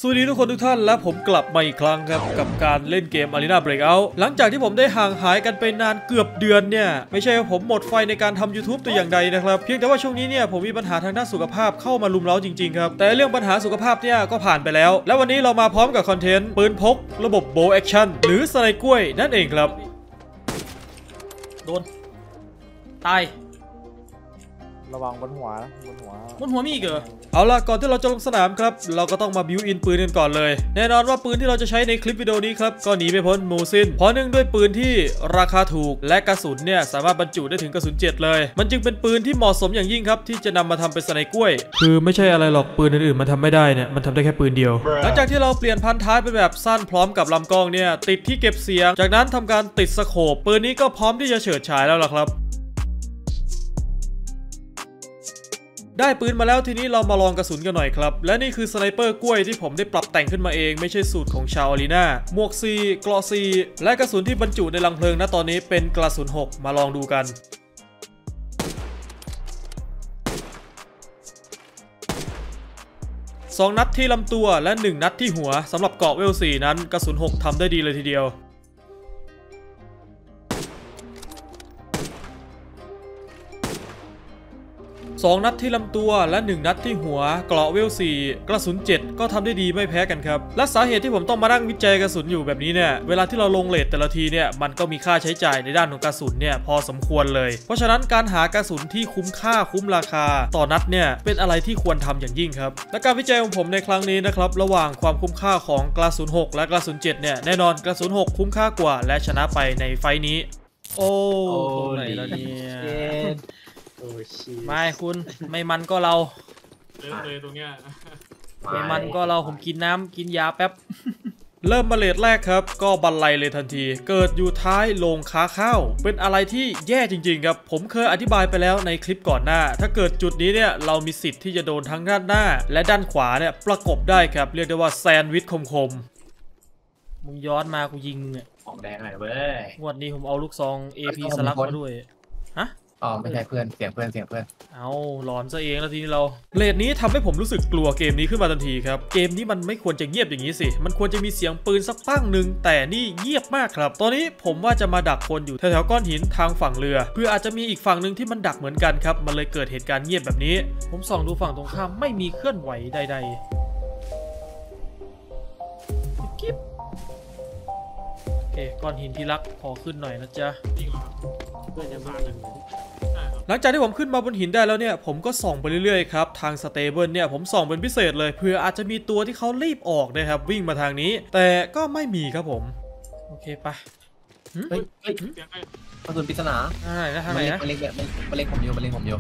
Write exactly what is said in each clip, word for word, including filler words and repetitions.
สวัสดีทุกคนทุกท่านและผมกลับมาอีกครั้งครับกับการเล่นเกม Arena Breakout หลังจากที่ผมได้ห่างหายกันไปนานเกือบเดือนเนี่ยไม่ใช่ว่าผมหมดไฟในการทำ YouTube แต่อย่างใดนะครับเพียงแต่ว่าช่วงนี้เนี่ยผมมีปัญหาทางด้านสุขภาพเข้ามาลุมเร้าจริงๆครับแต่เรื่องปัญหาสุขภาพเนี่ยก็ผ่านไปแล้วและวันนี้เรามาพร้อมกับคอนเทนต์ปืนพกระบบโบว์แอคชั่นหรือสไนกล้วยนั่นเองครับโดนตายระวังบนหัวบนหัวบนหัวมีอีกเหรอเอาล่ะก่อนที่เราจะลงสนามครับเราก็ต้องมาบิวอินปืนกันก่อนเลยแน่นอนว่าปืนที่เราจะใช้ในคลิปวิดีโอนี้ครับก็หนีไม่พ้นมูซินเพราะเนื่องด้วยปืนที่ราคาถูกและกระสุนเนี่ยสามารถบรรจุได้ถึงกระสุนเจ็ดเลยมันจึงเป็นปืนที่เหมาะสมอย่างยิ่งครับที่จะนำมาทำเป็นสไนกล้วยคือไม่ใช่อะไรหรอกปืนอื่นๆมันทำไม่ได้เนี่ยมันทำได้แค่ปืนเดียวหลังจากที่เราเปลี่ยนพันท้ายเป็นแบบสั้นพร้อมกับลำกล้องเนี่ยติดที่เก็บเสียงจากนั้นทำการติดสโคปปืนนี้ก็พร้อมที่จะเฉิดฉายแล้วล่ะครับได้ปืนมาแล้วทีนี้เรามาลองกระสุนกันหน่อยครับและนี่คือสไนเปอร์กล้วยที่ผมได้ปรับแต่งขึ้นมาเองไม่ใช่สูตรของชาวอารีนาหมวกซีเกราะซีและกระสุนที่บรรจุในลังเพลิงณตอนนี้เป็นกระสุนหกมาลองดูกันสองนัดที่ลำตัวและหนึ่งนัดที่หัวสำหรับเกราะเวลสี่นั้นกระสุนหกทำได้ดีเลยทีเดียวสองนัดที่ลำตัวและหนึ่งนัดที่หัวเกราะเวลสี่กระสุนเจ็ดก็ทำได้ดีไม่แพ้กันครับและสาเหตุที่ผมต้องมานั่งวิจัยกระสุนอยู่แบบนี้เนี่ยเวลาที่เราลงเรทแต่ละทีเนี่ยมันก็มีค่าใช้จ่ายในด้านของกระสุนเนี่ยพอสมควรเลยเพราะฉะนั้นการหากระสุนที่คุ้มค่าคุ้มราคาต่อนัดเนี่ยเป็นอะไรที่ควรทำอย่างยิ่งครับและการวิจัยของผมในครั้งนี้นะครับระหว่างความคุ้มค่าของกระสุนหกและกระสุนเจ็ดเนี่ยแน่นอนกระสุนหกคุ้มค่ากว่าและชนะไปในไฟนี้โอ้ตรงไหนแล้วเนี่ยไม่คุณไม่มันก็เราเลยตรงเนี้ยไม่มันก็เราผมกินน้ำกินยาแป๊บเริ่มมาเลทแรกครับก็บันไลเลยทันทีเกิดอยู่ท้ายโรงค้าข้าวเป็นอะไรที่แย่จริงๆครับผมเคยอธิบายไปแล้วในคลิปก่อนหน้าถ้าเกิดจุดนี้เนี่ยเรามีสิทธิ์ที่จะโดนทั้งด้านหน้าและด้านขวาเนี่ยประกบได้ครับเรียกได้ว่าแซนด์วิชคมๆมึงย้อนมากูยิงเนี่ยของแดงหน่อยเว้ยงวดนี้ผมเอาลูกซอง เอ พี สลักมาด้วยฮะอ๋อไม่ใช่เพื่อนเสียงเพื่อนเสียงเพื่อนเอาหลอนซะเองแล้วทีนี้เราเลดนี้ทำให้ผมรู้สึกกลัวเกมนี้ขึ้นมาทันทีครับเกมนี้มันไม่ควรจะเงียบอย่างนี้สิมันควรจะมีเสียงปืนสักปั้งหนึ่งแต่นี่เงียบมากครับตอนนี้ผมว่าจะมาดักคนอยู่แถวๆก้อนหินทางฝั่งเรือเพื่ออาจจะมีอีกฝั่งหนึ่งที่มันดักเหมือนกันครับมันเลยเกิดเหตุการณ์เงียบแบบนี้ผมส่องดูฝั่งตรงข้ามไม่มีเคลื่อนไหวใดๆกิ๊บโอเคก้อนหินที่รักขอขึ้นหน่อยนะจ๊ะหลังจากที่ผมขึ้นมาบนหินได้แล้วเนี่ยผมก็ส่องไปเรื่อยๆครับทางสเตเบิลเนี่ยผมส่องเป็นพิเศษเลยเพื่ออาจจะมีตัวที่เขารีบออกนะครับวิ่งมาทางนี้แต่ก็ไม่มีครับผมโอเคไปเฮ้ยเฮ้ยกระสุนปริศนาทางไหนนะทางไหนนะมันเล็กแบบมันเล็กผมอยู่มันเล็กผมอยู่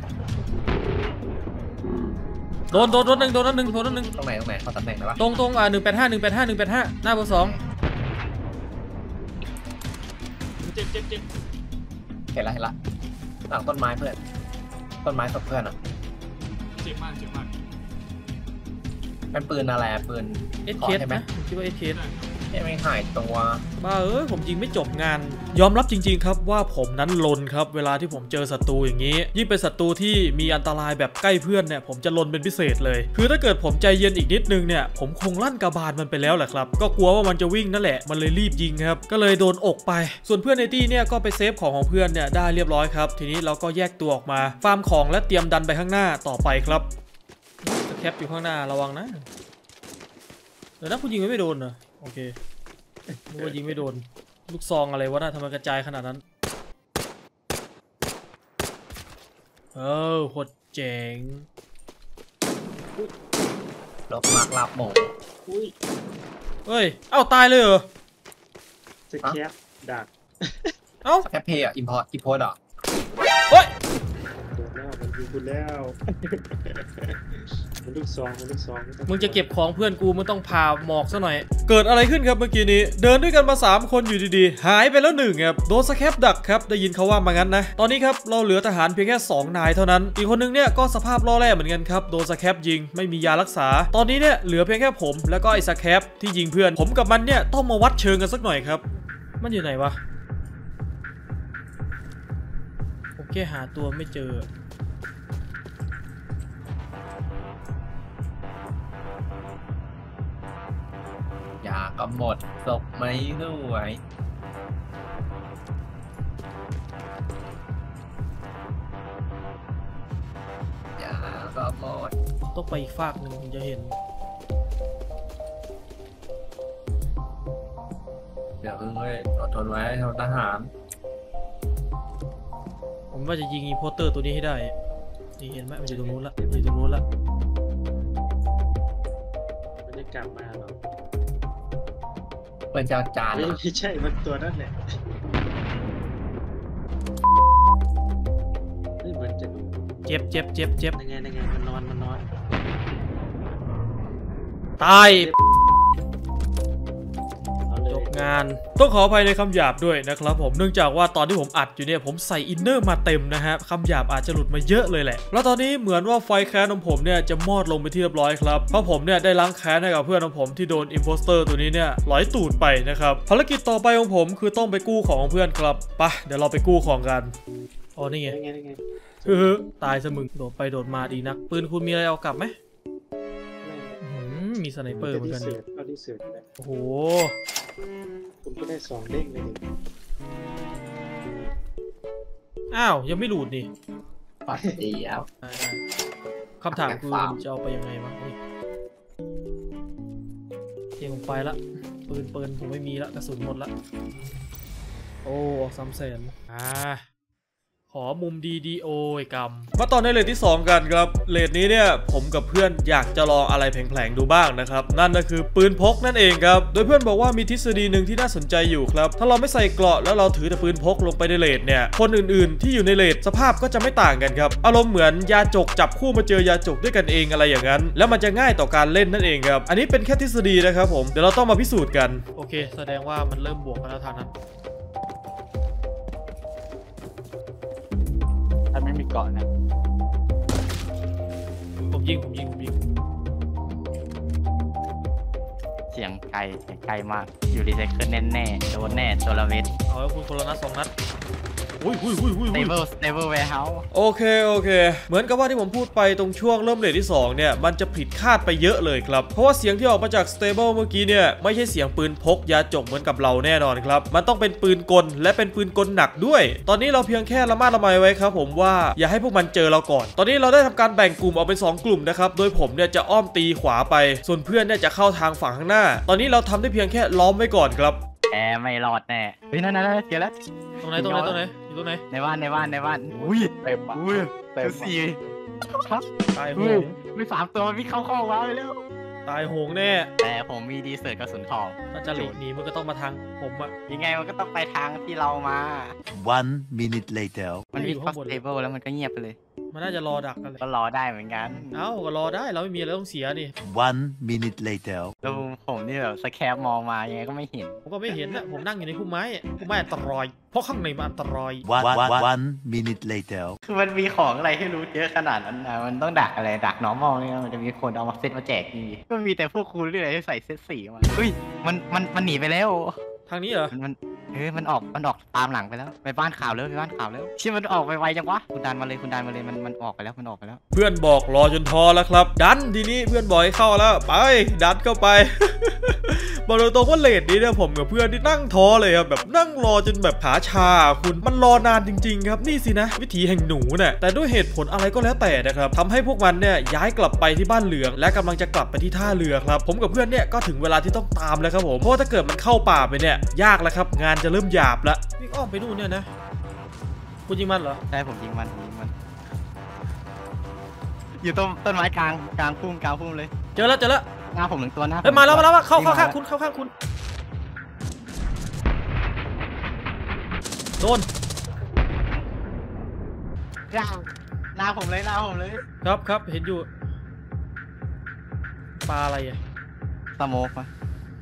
โดนโดนโดนหนึ่งโดนนั่นหนึ่งโดนนั่นหนึ่งตรงไหนตรงไหนเขาตำแหน่งไหนวะตรงตรงอ่าหนึ่งแปดห้าหนึ่งแปดห้าหนึ่งแปดห้าหน้าเบอร์สองเจ็บเจ็บเจ็บเห็นละเห็นละหลังต้นไม้เพื่อนต้นไม้ศพเพื่อนอ่ะเจ็บมากเจ็บมากเป็นปืนอะไรปืนเอสเคใช่ไหมคิดว่าเอสเคไม่หายตัวบ้าเอ้ยผมยิงไม่จบงานยอมรับจริงๆครับว่าผมนั้นลนครับเวลาที่ผมเจอศัตรูอย่างนี้ยิ่งเป็นศัตรูที่มีอันตรายแบบใกล้เพื่อนเนี่ยผมจะลนเป็นพิเศษเลยคือถ้าเกิดผมใจเย็นอีกนิดนึงเนี่ยผมคงลั่นกระบาลมันไปแล้วแหละครับก็กลัวว่ามันจะวิ่งนั่นแหละมันเลยรีบยิงครับก็เลยโดนอกไปส่วนเพื่อนในตี้เนี่ยก็ไปเซฟของของเพื่อนเนี่ยได้เรียบร้อยครับทีนี้เราก็แยกตัวออกมาฟาร์มของและเตรียมดันไปข้างหน้าต่อไปครับแคปอยู่ข้างหน้าระวังนะเดี๋ยวนะคุณยิงไม่โดนเหรอโอเคนึกว่ายิงไม่โดนลูกซองอะไรวะน่ะทำไมกระจายขนาดนั้นเออโคตรเจ๋งลบมากลับหมงเฮ้ยเอ้าตายเลยเหรอสแคปดักเอ้าสแคปเพย์อ่ะอิมพอร์ตอิมพอร์ตอ่ะเฮ้ยโดนแล้วมันยิงคุณแล้วมันลูกซองมันลูกซองมึงจะเก็บของเพื่อนกูมึงต้องพาหมอกซะหน่อยเกิดอะไรขึ้นครับเมื่อกี้นี้เดินด้วยกันมาสามคนอยู่ดีๆหายไปแล้วหนึ่งครับโดนสแคปดักครับได้ยินเขาว่ามางั้นนะตอนนี้ครับเราเหลือทหารเพียงแค่สองนายเท่านั้นอีกคนนึงเนี่ยก็สภาพล่อแร่เหมือนกันครับโดนสแคปยิงไม่มียารักษาตอนนี้เนี่ยเหลือเพียงแค่ผมแล้วก็ไอ้สแคปที่ยิงเพื่อนผมกับมันเนี่ยต้องมาวัดเชิงกันสักหน่อยครับมันอยู่ไหนวะผมแค่หาตัวไม่เจอยาก็หมดศพไม่ด้วยยาก็หมดต้องไปอีกฝากหนึ่งถึงจะเห็นเดี๋ยวเพิ่งเลยอดทนไว้ทหารผมว่าจะยิงอีโพสเตอร์ตัวนี้ให้ได้นี่เห็นไหมมันอยู่ตรงนู้นละอยู่ตรงนู้นละมันจะกลับมาหรอเป็นจานจานไม่ใช่มันตัวนั่นแหละนี่มันจะเจ็บเจ็บเจ็บเจ็บยังไงยังไงมันนอนมันนอนตายจบงานต้องขออภัยในคำหยาบด้วยนะครับผมเนื่องจากว่าตอนที่ผมอัดอยู่เนี่ยผมใส่อินเนอร์มาเต็มนะฮะคำหยาบอาจจะหลุดมาเยอะเลยแหละแล้วตอนนี้เหมือนว่าไฟแค้นของผมเนี่ยจะมอดลงไปที่เรียบร้อยครับเพราะผมเนี่ยได้ล้างแค้นให้กับเพื่อนของผมที่โดนอิมโพสเตอร์ตัวนี้เนี่ยหลอยตูดไปนะครับภารกิจต่อไปของผมคือต้องไปกู้ของของเพื่อนครับไปเดี๋ยวเราไปกู้ของกันอ๋อนี่ไงเฮ้อตายซะมึงโดดไปโดดมาดีนักปืนคุณมีอะไรเอากลับไหมมีสไนเปอร์เหมือนกันเอาที่เสือโอ้โหผมก็ได้สองเด้งเลยอ้าวยังไม่หลุดนี่ปัดดีครับคำถามคือจะเอาไปยังไงวะเกมผมไปละปืนปืนผมไม่มีละกระสุนหมดละโอ้ออกซ้ำแสนอ่าขอมุมดีดีโอยกรรมมาตอนในเลทที่สองกันครับเลทนี้เนี่ยผมกับเพื่อนอยากจะลองอะไรแผลงๆดูบ้างนะครับนั่นก็คือปืนพกนั่นเองครับโดยเพื่อนบอกว่ามีทฤษฎีหนึ่งที่น่าสนใจอยู่ครับถ้าเราไม่ใส่เกราะแล้วเราถือแต่ปืนพกลงไปในเลทเนี่ยคนอื่นๆที่อยู่ในเลทสภาพก็จะไม่ต่างกันครับอารมณ์เหมือนยาจกจับคู่มาเจอยาจกด้วยกันเองอะไรอย่างนั้นแล้วมันจะง่ายต่อการเล่นนั่นเองครับอันนี้เป็นแค่ทฤษฎีนะครับผมเดี๋ยวเราต้องมาพิสูจน์กันโอเคแสดงว่ามันเริ่มบวกกันแล้วทางนั้นถ้าไม่มีเกาะนะผมยิงผมยิงผมยิงเสียงไกลเสียงไกลมากอยู่รีไซเคิลแน่แน่โดนแน่ตัวละเม็ดเอาแล้วคุณคนละนัดสองนัดอุ้ยอุ้ยอุ้ยอุ้ย stable stable warehouse โอเคโอเคเหมือนกับว่าที่ผมพูดไปตรงช่วงเริ่มเลทที่สองเนี่ยมันจะผิดคาดไปเยอะเลยครับเพราะว่าเสียงที่ออกมาจาก stable เมื่อกี้เนี่ยไม่ใช่เสียงปืนพกยาจกเหมือนกับเราแน่นอนครับมันต้องเป็นปืนกลและเป็นปืนกลหนักด้วยตอนนี้เราเพียงแค่ระมัดระวังไว้ครับผมว่าอย่าให้พวกมันเจอเราก่อนตอนนี้เราได้ทำการแบ่งกลุ่มออกเป็นสองกลุ่มนะครับโดยผมเนี่ยจะอ้อมตีขวาไปส่วนเพื่อนเนี่ยจะเข้าทางฝั่งข้างหน้าตอนนี้เราทำได้เพียงแค่ล้อมไว้ก่อนครับแอร์ไม่รอดแน่เฮ้ยนั่นนั่นเจอแล้วตรงไหนตรงไหนตรงไหนอยู่ตรงไหนในบ้านในบ้านในบ้านอุ้ยเต็มอ่ะอุ้ยเต็มสี่ตายโหงมีสามตัวมันวิ่งเข้าข้อว้าวไปแล้วตายโหงแน่แต่ผมมีดีเซิร์ตกระสุนทองถ้าจะหลีกหนีมันก็ต้องมาทางผมอะยังไงมันก็ต้องไปทางที่เรามา one minute later มันวิ่งเข้าสเตเบิลแล้วมันก็เงียบไปเลยมันน่าจะรอดักกันก็รอได้เหมือนกันเอ้าก็รอได้เราไม่มีอะไรต้องเสียนี่ one minute later แล้วผมนี่แบบสแคปมองมายังไงก็ไม่เห็นผมก็ไม่เห็นนะผมนั่งอยู่ในพุ่มไม้พุ่มไม้อันตรายเพราะข้างในมันอันตราย one one minute later คือมันมีของอะไรให้รู้เยอะขนาดนั้นนะมันต้องดักอะไรดักน้องมองเนี่ยมันจะมีคนเอามาเซตมาแจกนี่ก็มีแต่พวกคุณเรื่อยที่ใส่เซตสีมาเฮ้ยมันมันมันหนีไปแล้วทางนี้เหรอมันเฮ้ยมันออกมันออกตามหลังไปแล้วไปบ้านข่าวแล้วไปบ้านข่าวแล้วชี่มันออกไปไวจังวะคุณดันมาเลยคุณดันมาเลยมันมันออกไปแล้วมันออกไปแล้วเพื่อนบอกรอจนท้อแล้วครับดันทีนี้เพื่อนบอกให้เข้าแล้วไปดันเข้าไปบอกตรงๆว่าเลทนี้เนี่ยผมกับเพื่อนที่นั่งท้อเลยครับแบบนั่งรอจนแบบขาชาคุณมันรอนานจริงๆครับนี่สินะวิถีแห่งหนูเนี่ยแต่ด้วยเหตุผลอะไรก็แล้วแต่นะครับทำให้พวกมันเนี่ยย้ายกลับไปที่บ้านเหลืองและกำลังจะกลับไปที่ท่าเรือครับผมกับเพื่อนเนี่ยก็ถึงเวลาที่ต้องตามแล้วครับผมเพราะถ้าเกิดมันเข้าป่าไปเนี่ยยากแล้วครับงานจะเริ่มหยาบแล้ววิ่งอ้อมไปนู่นเนี่ยนะคุณยิงมันเหรอใช่ผมยิงมันยิงมันอยู่ต้นต้นไม้กลางกลางพุ่มกลางพุ่มเลยเจอแล้วเจอแล้วหน้าผมหนึ่งตัวนะเฮ้ยมาแล้วมาแล้วเข้าเข้าข้างคุณเข้าข้างคุณโดนหน้าผมเลยหน้าผมเลยครับครับเห็นอยู่ปลาอะไรอ่ะสโมกมั้ย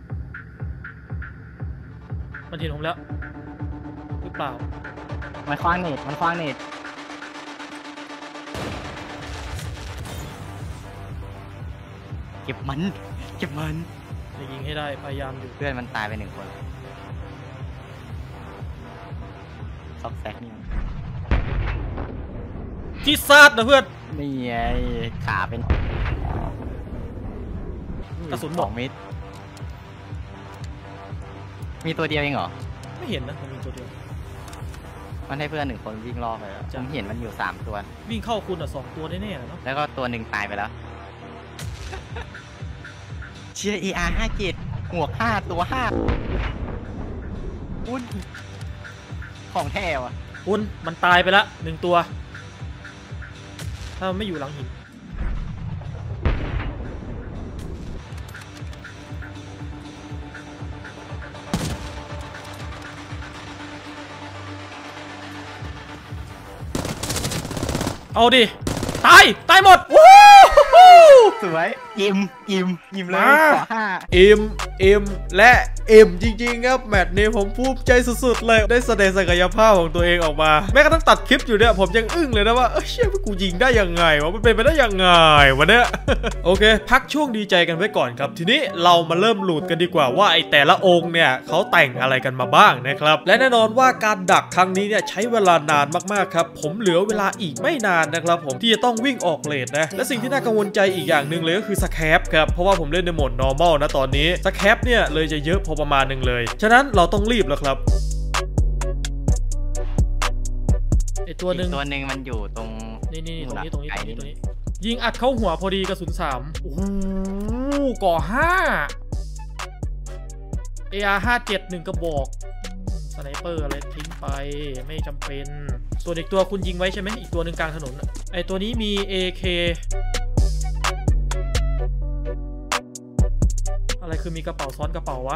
มันเห็นผมแล้วหรือเปล่ามันคว้างเน็ตมันคว้างเน็ตเก็บมันเก็บมันจะยิงให้ได้พยายามอยู่เพื่อนมันตายไปหนึ่งคนซอกแซกนี่ที่ซาดนะเพื่อนนี่ไงขาเป็นกระสุนหมดเม็ดมีตัวเดียวเองเหรอไม่เห็นนะมันมีตัวเดียวมันให้เพื่อนหนึ่งคนวิ่งรอบไปแล้วผมเห็นมันอยู่สามตัววิ่งเข้าคุณอ่ะสองตัวแน่ๆเนาะแล้วก็ตัวหนึ่งตายไปแล้วเชียร์ เอ อาร์ ห้าเจ็ดหมวกห้าตัวห้าอุ้นของแท้ว่ะคุณมันตายไปละหนึ่งตัว ถ้ามันไม่อยู่หลังหินเอาดิตายตายหมดวู้ฮู้สวยอิ่มอิ่มอิ่มเลยมาขอห้าเอ็มเอ็มและเอ็มจริงๆครับแมตช์นี้ผมภูมิใจสุดๆเลยได้แสดงศักยภาพของตัวเองออกมาแม้กระทั่งตัดคลิปอยู่เนี่ยผมยังอึ้งเลยนะว่าเอ้ยเชี่ยกูยิงได้ยังไงวะมันเป็นไปได้ยังไงวะเนี่ย โอเคพักช่วงดีใจกันไว้ก่อนครับทีนี้เรามาเริ่มหลุดกันดีกว่าว่าไอแต่ละองค์เนี่ยเขาแต่งอะไรกันมาบ้างนะครับและแน่นอนว่าการดักครั้งนี้เนี่ยใช้เวลานานมากๆครับผมเหลือเวลาอีกไม่นานนะครับผมที่จะต้องวิ่งออกเลนนะและสิ่งที่น่ากังวลใจอีกอย่างหนึ่งเลยก็คือสแครปครับเพราะว่าผมเล่นในโหมด normal นะตอนนี้สแครปเนี่ยเลยจะเยอะพอประมาณหนึ่งเลยฉะนั้นเราต้องรีบแล้วครับไอตัวหนึ่งตัวหนึ่งมันอยู่ตรงนี่นี่นู่ตรงนนี้ตรงนี้ตรงนี้ไกลตรงนี้ยิงอัดเข้าหัวพอดีกระสุนสามโอ้โหก่อห้า เอ อาร์ ห้าเจ็ด หนึ่งกระบอกสไนเปอร์อะไรทิ้งไปไม่จำเป็นส่วนอีกตัวคุณยิงไว้ใช่ไหมอีกตัวหนึ่งกลางถนนไอตัวนี้มี เอ เค อะไรคือมีกระเป๋าซ้อนกระเป๋าวะ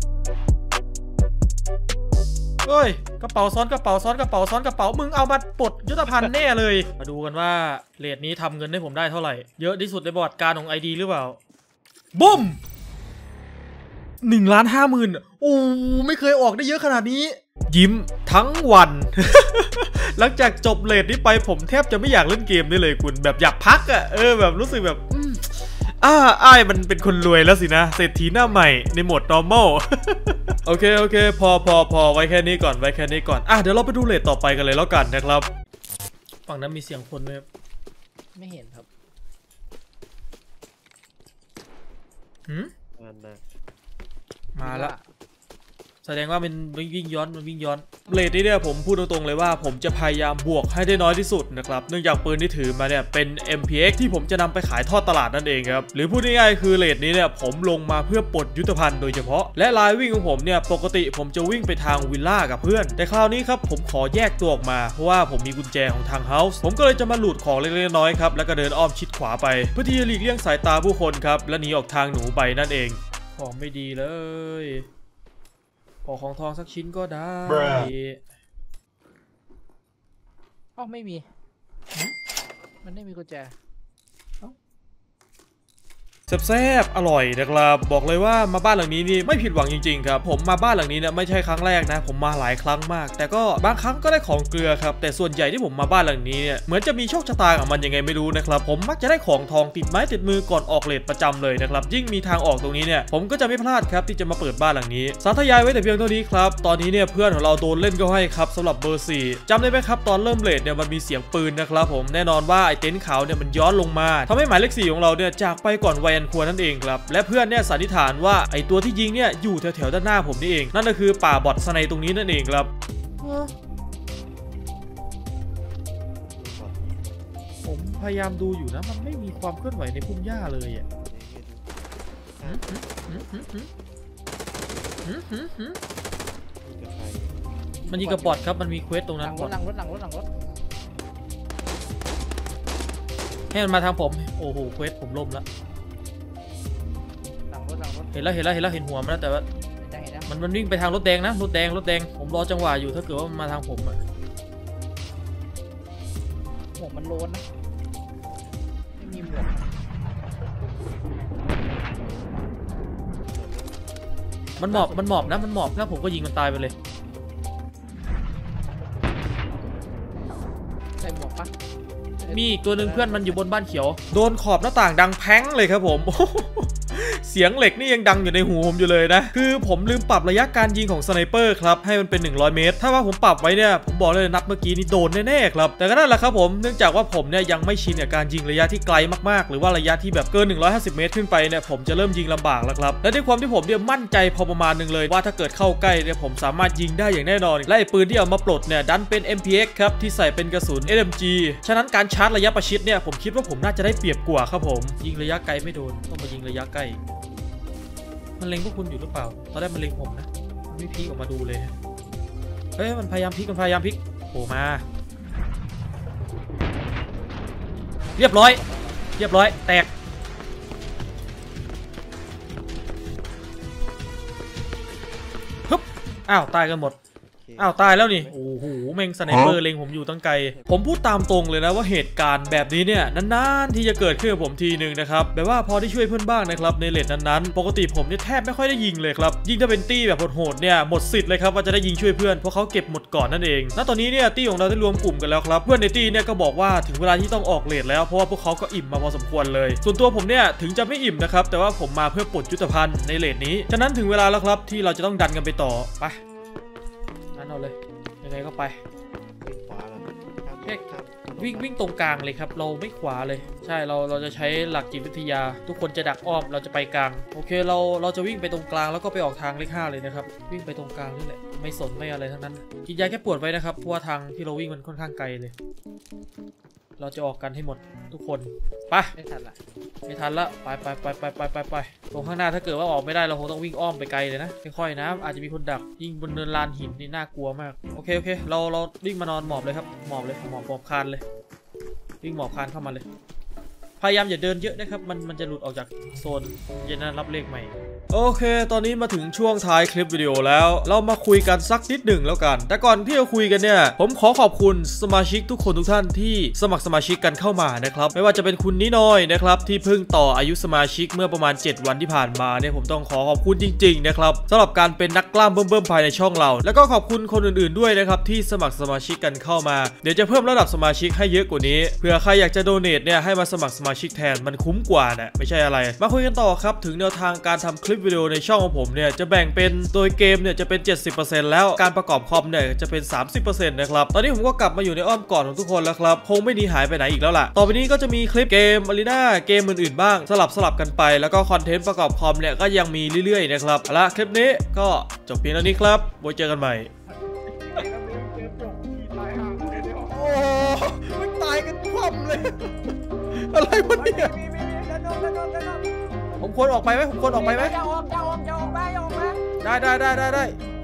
เฮ้ยกระเป๋าซ้อนกระเป๋าซ้อนกระเป๋าซ้อนกระเป๋ามึงเอามาปลดยุทธภัณฑ์แน่เลยมาดูกันว่าเรทนี้ทำเงินให้ผมได้เท่าไหร่เยอะที่สุดในประวัติการของ ไอ ดี หรือเปล่าบุ้มหนึ่งล้านห้าหมื่นโอ้ไม่เคยออกได้เยอะขนาดนี้ยิ้มทั้งวัน หลังจากจบเรทนี้ไปผมแทบจะไม่อยากเล่นเกมได้เลยคุณแบบอยากพักอะเออแบบรู้สึกแบบอ่าอ้ายมันเป็นคนรวยแล้วสินะเศรษฐีหน้าใหม่ในโหมด normal โอเคโอเคพอพอพอไว้แค่นี้ก่อนไว้แค่นี้ก่อนอ่ะเดี๋ยวเราไปดูเรทต่อไปกันเลยแล้วกันนะครับฝั่งนั้นมีเสียงคนไหมไม่เห็นครับหืมมาแล้วแสดงว่ามันวิ่งย้อนมันวิ่งย้อนเรทนี้เนี่ยผมพูดตรงๆเลยว่าผมจะพยายามบวกให้ได้น้อยที่สุดนะครับเนื่องจากปืนที่ถือมาเนี่ยเป็น เอ็ม พี เอ็กซ์ ที่ผมจะนำไปขายทอดตลาดนั่นเองครับหรือพูดง่ายๆคือเรทนี้เนี่ยผมลงมาเพื่อปลดยุทธภัณฑ์โดยเฉพาะและลายวิ่งของผมเนี่ยปกติผมจะวิ่งไปทางวิลล่ากับเพื่อนแต่คราวนี้ครับผมขอแยกตัวออกมาเพราะว่าผมมีกุญแจของทางเฮาส์ผมก็เลยจะมาหลุดของเล็กๆน้อยๆครับแล้วก็เดินอ้อมชิดขวาไปเพื่อที่จะหลีกเลี่ยงสายตาผู้คนครับและหนีออกทางหนูไปนั่นเองของไม่ดีเลยขอของทองสักชิ้นก็ได้อ๋อไม่มี มันไม่มีกุญแจแซ่บๆอร่อยนะครับบอกเลยว่ามาบ้านหลังนี้นี่ไม่ผิดหวังจริงๆครับผมมาบ้านหลังนี้เนี่ยไม่ใช่ครั้งแรกนะผมมาหลายครั้งมากแต่ก็บางครั้งก็ได้ของเกลือครับแต่ส่วนใหญ่ที่ผมมาบ้านหลังนี้เนี่ยเหมือนจะมีโชคชะตากับมันยังไงไม่รู้นะครับผมมักจะได้ของทองติดไม้ติดมือก่อนออกเรทประจำเลยนะครับยิ่งมีทางออกตรงนี้เนี่ยผมก็จะไม่พลาดครับที่จะมาเปิดบ้านหลังนี้สาธยายไว้แต่เพียงเท่านี้ครับตอนนี้เนี่ยเพื่อนของเราโดนเล่นก็ให้ครับสำหรับเบอร์สี่จำได้ไหมครับตอนเริ่มเรทเนี่ยมันมีเสียงปืนนะครับผมแน่นอนว่าไอเต็นท์ขาวเนี่ยมันย้อนลงมาทำให้หมายเลขสี่ของเราเนี่ยจากไปก่อนวัยอันควรนั่นเองครับและเพื่อนเนี่ยสันนิษฐานว่าไอตัวที่ยิงเนี่ยอยู่แถวๆด้านหน้าผมนี่เองนั่นก็คือป่าบอทสไนตรงนี้นั่นเองครับผมพยายามดูอยู่นะมันไม่มีความเคลื่อนไหวในพุ่มหญ้าเลยอ่ะมันยิงกับบอทครับมันมีเควสตรงหนั้ลันงรถหลังรถหลังรถหลังรถให้มันมาทางผมโอ้โหเควสผมล่มแล้วหลังรถหลังรถเห็นแล้วเห็นแล้วเห็นแล้วเห็นหัวมันแล้วแต่ว่าจะเห็นแล้วมันมันวิ่งไปทางรถแดงนะรถแดงรถแดงผมรอจังหวะอยู่ถ้าเกิดว่ามันมาทางผมอะหมวกมันโลนนะไม่มีหมวกมันหมอบมันหมอบนะมันหมอบนะผมก็ยิงมันตายไปเลยใส่หมวกปะมีอีกตัวหนึ่งเพื่อนมันอยู่บนบ้านเขียวโดนขอบหน้าต่างดังแพ้งเลยครับผม เเสียงเหล็กนี่ยังดังอยู่ในหูผมอยู่เลยนะคือผมลืมปรับระยะการยิงของสไนเปอร์ครับให้มันเป็นหนึ่งร้อยเมตรถ้าว่าผมปรับไว้เนี่ยผมบอกเลยนัดเมื่อกี้นี่โดนแน่ๆครับแต่ก็นั่นแหละครับผมเนื่องจากว่าผมเนี่ยยังไม่ชินกับการยิงระยะที่ไกลมากๆหรือว่าระยะที่แบบเกินหนึ่งร้อยห้าสิบเมตรขึ้นไปเนี่ยผมจะเริ่มยิงลำบากแล้วครับและด้วยความที่ผมเนี่ยมั่นใจพอประมาณนึงเลยว่าถ้าเกิดเข้าใกล้เนี่ยผมสามารถยิงได้อย่างแน่นอนและไอ้ปืนที่เอามาปลดเนี่ยดันเป็น เอ็ม พี เอ็กซ์ ครับที่ใส่เป็นกระสุน เอส เอ็ม จี ฉะนั้นการชาร์จระยะประชิดเนี่ยผมคิดว่าผมน่าจะได้เปรียบกว่าครับผมยิงระยะไกลไม่โดนต้องมายิงระยะใกล้มันเล็งพวกคุณอยู่หรือเปล่าตอนแรกมันเล็งผมนะมันไม่พีกออกมาดูเลยเฮ้ยมันพยายามพลิกมันพยายามพลิกโผล่มาเรียบร้อยเรียบร้อยแตกฮึบอ้าวตายกันหมดอ้าวตายแล้วนี่โอ้โหแม่งสไนเปอร์เล็งผมอยู่ตั้งไกลผมพูดตามตรงเลยนะว่าเหตุการณ์แบบนี้เนี่ยนานๆที่จะเกิดขึ้นกับผมทีหนึ่งนะครับแบบว่าพอได้ช่วยเพื่อนบ้างนะครับในเลทนั้นๆปกติผมเนี่ยแทบไม่ค่อยได้ยิงเลยครับยิ่งถ้าเป็นตี้แบบโหดๆเนี่ยหมดสิทธิ์เลยครับว่าจะได้ยิงช่วยเพื่อนเพราะเขาเก็บหมดก่อนนั่นเองณตอนนี้เนี่ยตี้ของเราได้รวมกลุ่มกันแล้วครับเพื่อนในตี้เนี่ยก็บอกว่าถึงเวลาที่ต้องออกเลทแล้วเพราะว่าพวกเขาก็อิ่มมาพอสมควรเลยส่วนตัวผมเนี่ยถึงจะไม่อิ่มนะครับแต่ว่าผมมาเพื่อปลดยุทธภัณฑ์ในเลทนี้ฉะนั้นถึงเวลาแล้วครับที่เราจะต้องดันกันไปต่อไปนั่นเอาเลยยังไงก็ไปวิ่งวิ่งตรงกลางเลยครับเราไม่ขวาเลยใช่เราเราจะใช้หลักจิตวิทยาทุกคนจะดักอ้อมเราจะไปกลางโอเคเราเราจะวิ่งไปตรงกลางแล้วก็ไปออกทางเลขห้าเลยนะครับวิ่งไปตรงกลางนี่แหละไม่สนไม่อะไรทั้งนั้นกินยาแก้ปวดไว้นะครับเพราะว่าทางที่เราวิ่งมันค่อนข้างไกลเลยเราจะออกกันให้หมดทุกคนไปไม่ทันละไม่ทันละไปไปไปไปไปไปไปตรงข้างหน้าถ้าเกิดว่าออกไม่ได้เราคงต้องวิ่งอ้อมไปไกลเลยนะค่อยๆนะอาจจะมีคนดักยิ่งบนเนินลานหินนี่น่ากลัวมากโอเคโอเคเราเราวิ่งมานอนหมอบเลยครับหมอบเลยหมอบหมอบคานเลยวิ่งหมอบคานเข้ามาเลยพยายามอย่าเดินเยอะนะครับมันมันจะหลุดออกจากโซนจะนั้นรับเลขใหม่โอเคตอนนี้มาถึงช่วงท้ายคลิปวิดีโอแล้วเรามาคุยกันสักนิดหนึ่งแล้วกันแต่ก่อนที่จะคุยกันเนี่ยผมขอขอบคุณสมาชิกทุกคนทุกท่านที่สมัครสมาชิกกันเข้ามานะครับไม่ว่าจะเป็นคุณนิน้อยนะครับที่เพิ่งต่ออายุสมาชิกเมื่อประมาณเจ็ดวันที่ผ่านมาเนี่ยผมต้องขอขอบคุณจริงๆนะครับสำหรับการเป็นนักกล้ามเบิ่มๆภายในช่องเราแล้วก็ขอบคุณคนอื่นๆด้วยนะครับที่สมัครสมาชิกกันเข้ามาเดี๋ยวจะเพิ่มระดับสมาชิกให้เยอะกว่านี้เผื่อใครอยากจะโดเนทเนี่ยให้มาสมัครสมาชิกแทนมันคุ้มกว่านะไม่ใช่อะไรมาคุยกันต่อครับถึงแนวทางการทำคลิปวิดีโอในช่องของผมเนี่ยจะแบ่งเป็นโดยเกมเนี่ยจะเป็น เจ็ดสิบเปอร์เซ็นต์ แล้วการประกอบคอมเนี่ยจะเป็น สามสิบเปอร์เซ็นต์ นะครับตอนนี้ผมก็กลับมาอยู่ในอ้อมกอดของทุกคนแล้วครับคงไม่หนีหายไปไหนอีกแล้วล่ะต่อไปนี้ก็จะมีคลิปเกมอารีนาเกมอื่นๆบ้างสลับสลับกันไปแล้วก็คอนเทนต์ประกอบคอมเนี่ยก็ยังมีเรื่อยๆนะครับเอาละคลิปนี้ก็จบเพียงเท่านี้ครับไว้เจอกันใหม่โอ้ไม่ตายกันคว่ำเลยอะไรวะเนี่ยผมควรออกไปไหมผมควรออกไปไหมจะออกจะออกจะออกไปออกมาได้ได้ได้ได้ได้